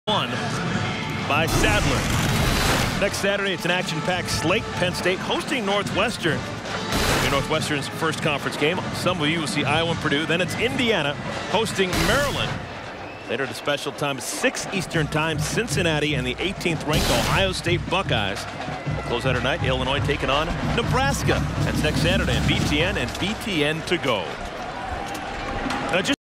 Won by Sadler. Next Saturday, it's an action-packed slate. Penn State hosting Northwestern. Northwestern's first conference game. Some of you will see Iowa and Purdue. Then it's Indiana hosting Maryland. Later at a special time, 6 Eastern time, Cincinnati and the 18th ranked Ohio State Buckeyes. We'll close out our night. Illinois taking on Nebraska. That's next Saturday on BTN and BTN to go.